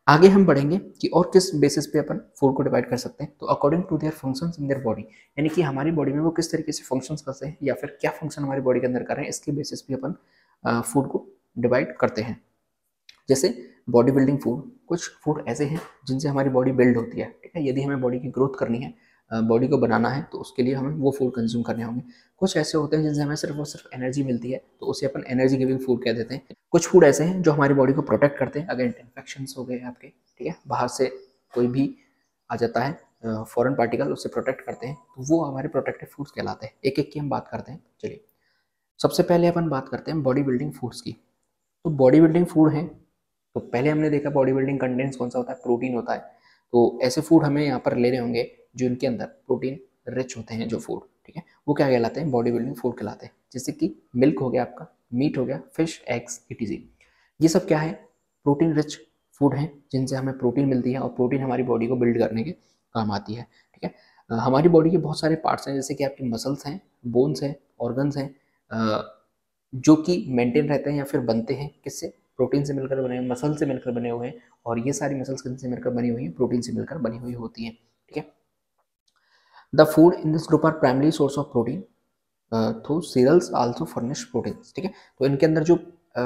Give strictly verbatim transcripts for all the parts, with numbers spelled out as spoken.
आगे हम बढ़ेंगे कि और किस बेसिस पे अपन फूड को डिवाइड कर सकते हैं। तो according to their functions in their body, यानी कि हमारी बॉडी में वो किस तरीके से फंक्शंस करते हैं या फिर क्या फंक्शन हमारी बॉडी के अंदर कर रहे हैं, इसके बेसिस पे अपन फूड को डिवाइड करते हैं। जैसे बॉडी बिल्डिंग फूड, कुछ फूड ऐसे हैं जिनसे हमारी बॉडी बिल्ड होती है, ठीक है। यदि हमें बॉडी की ग्रोथ करनी है, बॉडी को बनाना है, तो उसके लिए हमें वो फूड कंज्यूम करने होंगे। कुछ ऐसे होते हैं जिनसे हमें सिर्फ और सिर्फ एनर्जी मिलती है, तो उसे अपन एनर्जी गिविंग फूड कह देते हैं। कुछ फूड ऐसे हैं जो हमारी बॉडी को प्रोटेक्ट करते हैं अगेंस्ट इन्फेक्शंस हो गए आपके, ठीक है, बाहर से कोई भी आ जाता है फॉरेन पार्टिकल, उससे प्रोटेक्ट करते हैं, तो वो हमारे प्रोटेक्टिव फूड्स कहलाते हैं। एक एक की हम बात करते हैं। चलिए, सबसे पहले अपन बात करते हैं बॉडी बिल्डिंग फूड्स की। तो बॉडी बिल्डिंग फूड है, तो पहले हमने देखा बॉडी बिल्डिंग कंटेंट्स कौन सा होता है, प्रोटीन होता है। तो ऐसे फूड हमें यहाँ पर ले रहे होंगे जो इनके अंदर प्रोटीन रिच होते हैं जो फूड, ठीक है, वो क्या कहलाते हैं, बॉडी बिल्डिंग फूड कहलाते हैं। जैसे कि मिल्क हो गया आपका, मीट हो गया, फिश, एग्स, इटीजी, ये सब क्या है, प्रोटीन रिच फूड हैं जिनसे हमें प्रोटीन मिलती है और प्रोटीन हमारी बॉडी को बिल्ड करने के काम आती है, ठीक है। हमारी बॉडी के बहुत सारे पार्ट्स हैं, जैसे कि आपके मसल्स हैं, बोन्स हैं, ऑर्गन्स हैं, जो कि मेंटेन रहते हैं या फिर बनते हैं किससे, प्रोटीन से मिलकर बने हुए, मसल से मिलकर बने हुए हैं। और ये सारी मसल्स किनसे मिलकर बनी हुई हैं, प्रोटीन से मिलकर बनी हुई होती हैं, ठीक है। The food in this group are primary source of protein through cereals also furnish protein, ठीक है। तो इनके अंदर जो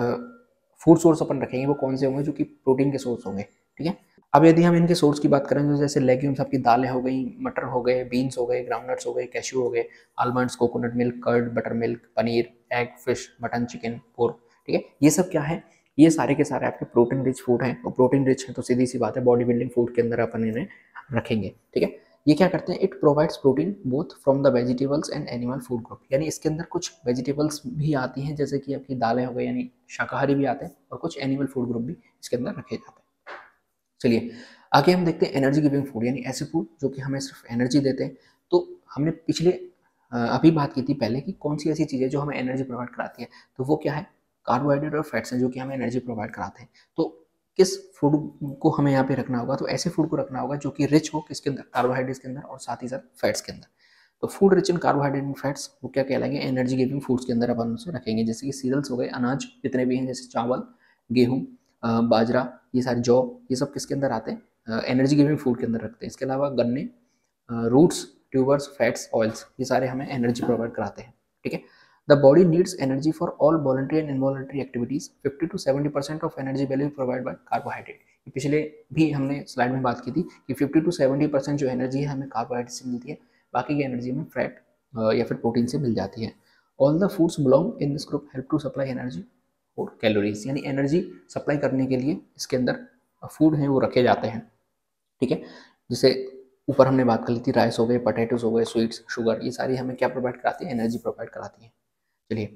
फूड uh, सोर्स अपन रखेंगे वो कौन से होंगे, जो कि प्रोटीन के सोर्स होंगे, ठीक है। अब यदि हम इनके सोर्स की बात करें तो जैसे लेग्यूम्स, आपकी दालें हो गई, मटर हो गए, बीन्स हो गए, ग्राउंडनट्स हो गए, कैश्यू हो गए, almonds, coconut milk, curd, butter milk, paneer, egg, fish, mutton, chicken, pork, ठीक है। ये सब क्या है, ये सारे के सारे आपके प्रोटीन रिच फूड हैं, और प्रोटीन रिच है तो सीधी सी बात है बॉडी बिल्डिंग फूड के अंदर अपन इन्हें रखेंगे, ठीक है। ये क्या करते हैं, it provides protein both from the vegetables and animal food group, यानी इसके अंदर कुछ वेजिटेबल्स भी आती हैं जैसे कि आपकी दालें हो गई, यानी शाकाहारी भी आते हैं, और कुछ एनिमल फूड ग्रुप भी इसके अंदर रखे जाते हैं। चलिए आगे हम देखते हैं एनर्जी गिविंग फूड, यानी ऐसे फूड जो कि हमें सिर्फ एनर्जी देते हैं। तो हमने पिछले अभी बात की थी पहले कि कौन सी ऐसी चीज़ें जो हमें एनर्जी प्रोवाइड कराती है, तो वो क्या है, कार्बोहाइड्रेट और फैट्स हैं जो कि हमें एनर्जी प्रोवाइड कराते हैं। तो किस फूड को हमें यहाँ पे रखना होगा, तो ऐसे फूड को रखना होगा जो कि रिच हो किसके अंदर, कार्बोहाइड्रेट्स के अंदर और साथ ही साथ फैट्स के अंदर। तो food rich in carbohydrate and fats वो क्या कहलाएंगे, एनर्जी गिविंग फूड्स के अंदर अपन उसे रखेंगे। जैसे कि सीरियल्स हो गए, अनाज जितने भी हैं, जैसे चावल, गेहूँ, बाजरा, ये सारे जौ, ये सब किसके अंदर आते हैं, एनर्जी गिविंग फूड के अंदर रखते हैं। इसके अलावा गन्ने, रूट्स, ट्यूबर्स, फैट्स, ऑयल्स, ये सारे हमें एनर्जी प्रोवाइड कराते हैं, ठीक है। The body needs energy for all voluntary and involuntary activities. fifty to seventy percent of energy value provided by carbohydrate. पिछले भी हमने स्लाइड में बात की थी कि fifty to seventy percent जो एनर्जी है हमें कार्बोहाइड्रेट से मिलती है, बाकी की एनर्जी हमें फैट या फिर प्रोटीन से मिल जाती है। All the foods belong in this group help to supply energy और कैलोरीज, यानी एनर्जी सप्लाई करने के लिए इसके अंदर फूड हैं वो रखे जाते हैं, ठीक है। जैसे ऊपर हमने बात कर ली थी, राइस हो गए, पोटैटोज हो गए, स्वीट्स, शुगर, ये सारी हमें क्या प्रोवाइड कराती है, एनर्जी प्रोवाइड कराती है। चलिए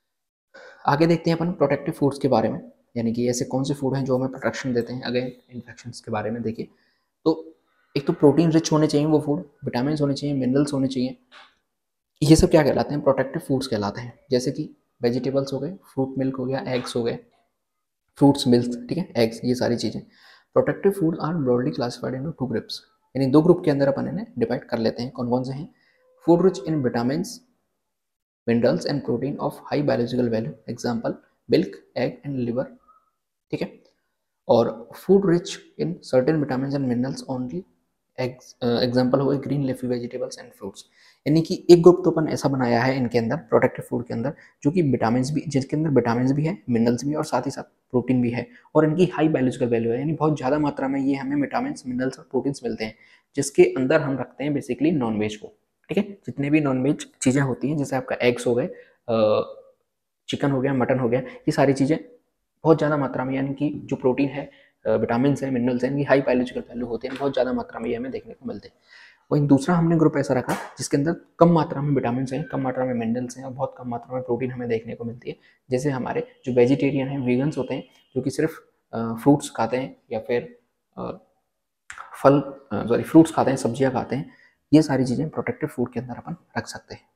आगे देखते हैं अपन प्रोटेक्टिव फूड्स के बारे में, यानी कि ऐसे कौन से फूड हैं जो हमें प्रोटेक्शन देते हैं अगेंस्ट इन्फेक्शंस के बारे में। देखिए, तो एक तो प्रोटीन रिच होने चाहिए वो फूड, विटामिन होने चाहिए, मिनरल्स होने चाहिए, ये सब क्या कहलाते हैं, प्रोटेक्टिव फूड्स कहलाते हैं। जैसे कि वेजिटेबल्स हो गए, फ्रूट मिल्क हो गया, एग्स हो गए, फ्रूट्स मिल्क, ठीक है, एग्स, ये सारी चीज़ें। Protective food are broadly classified into two groups, यानी दो ग्रुप के अंदर अपन इन्हें डिवाइड कर लेते हैं। कौन कौन से हैं, food rich in vitamin, minerals and protein of high biological value, example milk, egg and liver, ठीक है। और food rich in certain vitamin and minerals only, example हो गए green leafy vegetables and fruits. यानी कि एक ग्रुप तो अपन ऐसा बनाया है इनके अंदर प्रोटेक्टिव फूड के अंदर जो कि विटामिन भी, जिसके अंदर विटामिन भी है, मिनरल्स भी है और साथ ही साथ प्रोटीन भी है, और इनकी हाई बायोलॉजिकल वैल्यू है, यानी बहुत ज़्यादा मात्रा में ये हमें विटामिन, मिनरल्स और प्रोटीन्स मिलते हैं, जिसके अंदर हम रखते हैं बेसिकली नॉन वेज को, ठीक है। जितने भी नॉन वेज चीज़ें होती हैं, जैसे आपका एग्स हो गए, चिकन हो गया, मटन हो गया, ये सारी चीज़ें बहुत ज़्यादा मात्रा में, यानी कि जो प्रोटीन है, विटामिन है, मिनरल्स हैं, इनकी हाई बायोलॉजिकल वैल्यू होते हैं, बहुत ज़्यादा मात्रा में ये हमें देखने को मिलते हैं। वहीं दूसरा हमने ग्रुप ऐसा रखा जिसके अंदर कम मात्रा में विटामिन हैं, कम मात्रा में मिनरल्स हैं और बहुत कम मात्रा में प्रोटीन हमें देखने को मिलती है। जैसे हमारे जो वेजिटेरियन हैं, वीगन्स होते हैं, जो कि सिर्फ फ्रूट्स खाते हैं या फिर फल सॉरी फ्रूट्स खाते हैं, सब्जियां खाते हैं, ये सारी चीज़ें प्रोटेक्टिव फूड के अंदर अपन रख सकते हैं।